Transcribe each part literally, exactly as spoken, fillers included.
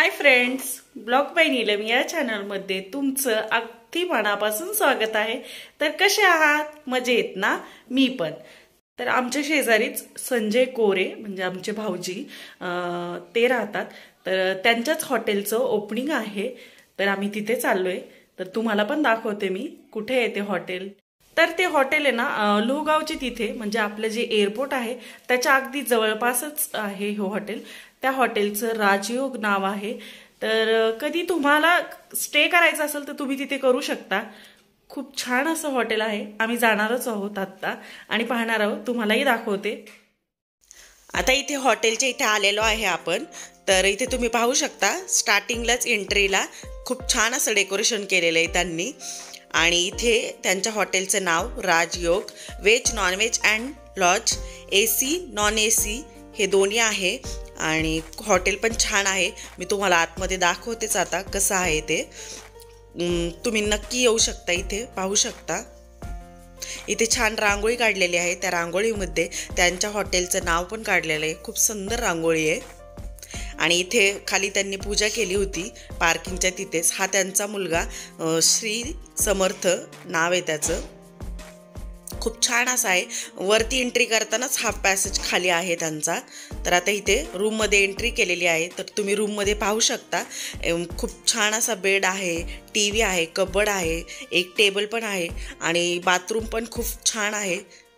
High friends, blog by Neelam या channel मध्ये तुमचं अगदी मनापासून स्वागत आहे। तर कसे आहात? मजेत ना? मी पण। तर आमच्या शेजारीच संजय कोरे म्हणजे आमचे भाऊजी ते राहतात। तर त्यांच्याच हॉटेलचं ओपनिंग आहे। तर आम्ही तिथे चाललोय। तर तुम्हाला पण दाखवते मी कुठे आहे ते हॉटेल। तर ते हॉटेल आहे ना लोहगावचे तिथे म्हणजे आपलं जे एअरपोर्ट आहे त्याच्या अगदी जवळपासच आहे हे हॉटेल। त्या हॉटेलचं राजयोग नाव आहे। तर कधी तुम्हाला स्टे करायचा असेल तर तुम्ही तिथे करू शकता। खूप छान असं हॉटेल आहे। आम्ही जाणारच आहोत आता आणि पाहणार आहोत, तुम्हालाही दाखवते। आता इथे हॉटेलच्या इथे आलेलो आहे आपण। तर इथे तुम्ही पाहू शकता स्टार्टिंगलाच एंट्रीला खूप छान असं डेकोरेशन केलेलं आहे त्यांनी। आणि इथे त्यांच्या हॉटेलचं नाव Rajyog veg non veg and lodge, AC non AC हे दोन्ही आहे। आणि हॉटेल पण छान आहे। मी तुम्हाला आतमध्ये दाखवतेच आता कसं आहे ते। तुम्ही नक्की येऊ शकता, इथे पाहू शकता। इथे छान रांगोळी काढलेली आहे। त्या रांगोळीमध्ये त्यांच्या हॉटेलचं नाव पण काढलेलं आहे। खूप सुंदर रांगोळी आहे। आणि इथे खाली त्यांनी पूजा केली होती पार्किंगच्या तिथेच। हा त्यांचा मुलगा श्री समर्थ नाव आहे त्याचं। खूप छान असा आहे। वरती एंट्री करतानाच हा पॅसेज खाली आहे त्यांचा। तर आता इथे रूम मध्ये एंट्री केलेली आहे। तर तुम्ही रूम मध्ये पाहू शकता खूप छान असा बेड आहे, टीव्ही आहे, कबड आहे, एक टेबल पण आहे आणि बाथरूम पण खूप छान आहे।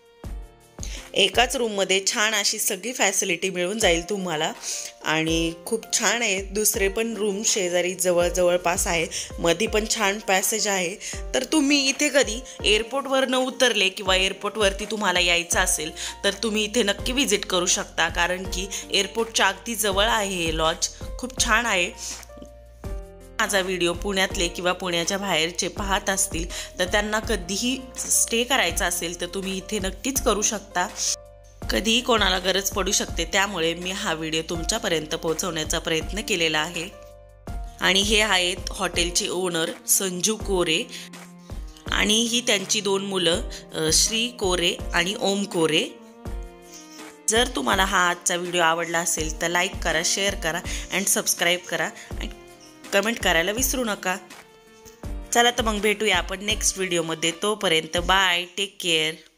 एकाच रूम मध्ये छान अशी सगळी फॅसिलिटी मिळून जाईल तुम्हाला। आणि खूप छान आहे। दुसरे पण रूम शेजारी जवळ जवळपास आहे। मध्ये पण छान पॅसेज आहे। तर तुम्ही इथे कधी एअरपोर्टवर न उतरले किंवा एअरपोर्टवरती तुम्हाला यायचं असेल तर तुम्ही इथे नक्की विजिट करू शकता, कारण की एअरपोर्टच्या अगदी जवळ आहे हे लॉज। खूप छान आहे। माझा व्हिडिओ पुण्यातले किंवा पुण्याच्या बाहेरचे पाहत असतील तर त्यांना कधीही स्टे करायचा असेल तर तुम्ही इथे नक्कीच करू शकता। कधीही कोणाला गरज पडू शकते, त्यामुळे मी हा व्हिडिओ तुमच्यापर्यंत पोहोचवण्याचा प्रयत्न केलेला आहे। आणि हे आहेत हॉटेलचे ओनर संजू कोरे आणि ही त्यांची दोन मुलं श्री कोरे आणि ओम कोरे। जर तुम्हाला हा आजचा व्हिडिओ आवडला असेल तर लाईक करा, शेअर करा अँड सबस्क्राईब करा आणि कमेंट करायला विसरू नका। चला तर मग भेटूया आपण नेक्स्ट व्हिडिओमध्ये। तोपर्यंत बाय, टेक केअर।